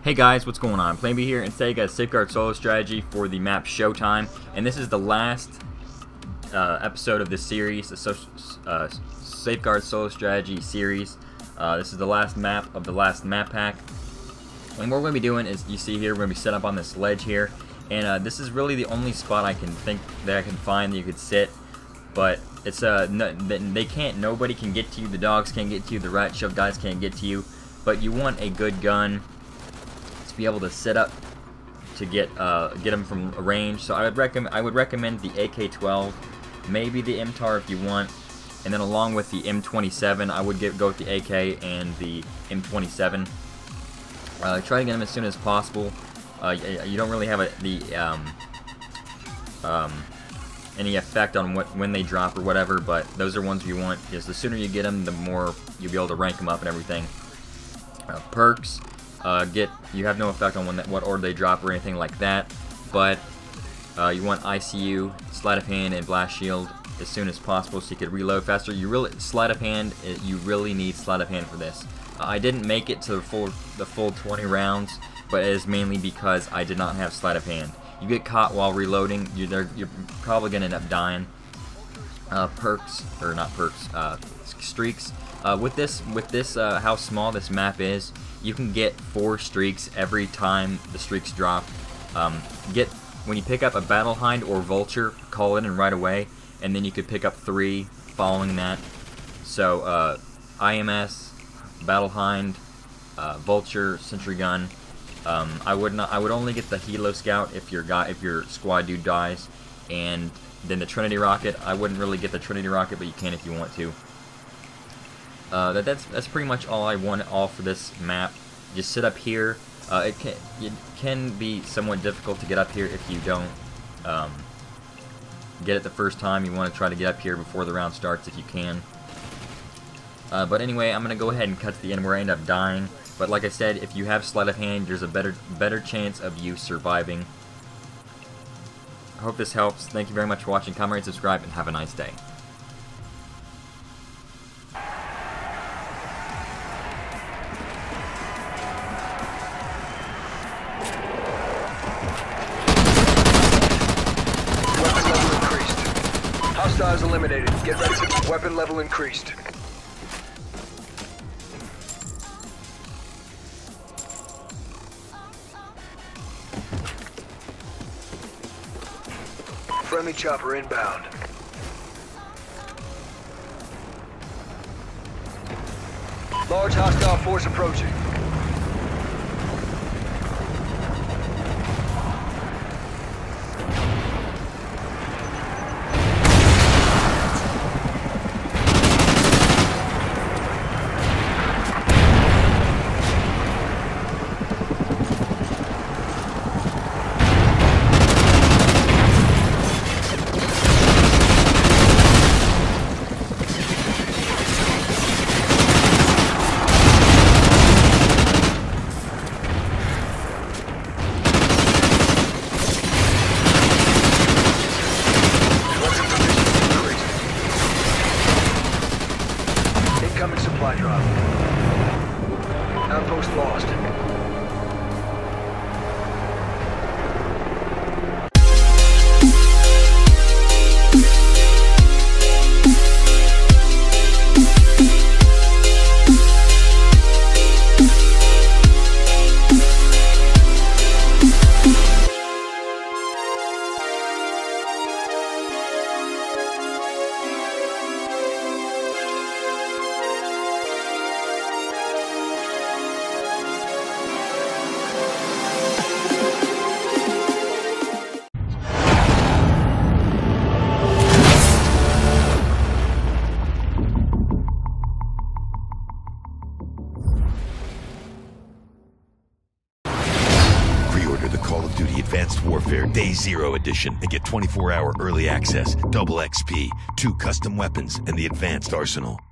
Hey guys, what's going on? PlainB here, and today I got a Safeguard solo strategy for the map Showtime, and this is the last episode of this series, the Safeguard solo strategy series. This is the last map of the last map pack, and what we're going to be doing is, you see here, we're going to be set up on this ledge here, and this is really the only spot I can think that I can find that you could sit, but it's nobody can get to you, the dogs can't get to you, the rat shove guys can't get to you, but you want a good gun to be able to set up to get them from a range. So I would recommend the AK-12, maybe the MTAR if you want, and then along with the M27, I would go with the AK and the M27. Try to get them as soon as possible. You don't really have any effect on when they drop or whatever, but those are ones you want, because the sooner you get them, the more you'll be able to rank them up and everything. Perks. You have no effect on what order they drop or anything like that, but you want ICU, sleight of hand, and blast shield as soon as possible so you could reload faster. You really need sleight of hand for this. I didn't make it to the full 20 rounds, but it is mainly because I did not have sleight of hand. You get caught while reloading, you're probably gonna end up dying. Streaks. With this, how small this map is, you can get 4 streaks every time the streaks drop. When you pick up a Battle Hind or Vulture, call it in right away, and then you could pick up 3 following that. So IMS, Battle Hind, Vulture, Sentry Gun. I would only get the Helo Scout if your squad dude dies, and then the Trinity Rocket. I wouldn't really get the Trinity Rocket, but you can if you want to. That's pretty much all I want for this map. Just sit up here. It can be somewhat difficult to get up here if you don't get it the first time. You want to try to get up here before the round starts if you can. But anyway, I'm going to go ahead and cut to the end where I end up dying. But like I said, if you have sleight of hand, there's a better chance of you surviving. I hope this helps. Thank you very much for watching. Comment, rate, subscribe, and have a nice day. Hostiles eliminated. Get ready for weapon level increased. Friendly chopper inbound. Large hostile force approaching. Incoming supply drop. Outpost lost. The Call of Duty Advanced Warfare Day Zero Edition and get 24-hour early access, double XP, 2 custom weapons, and the advanced arsenal.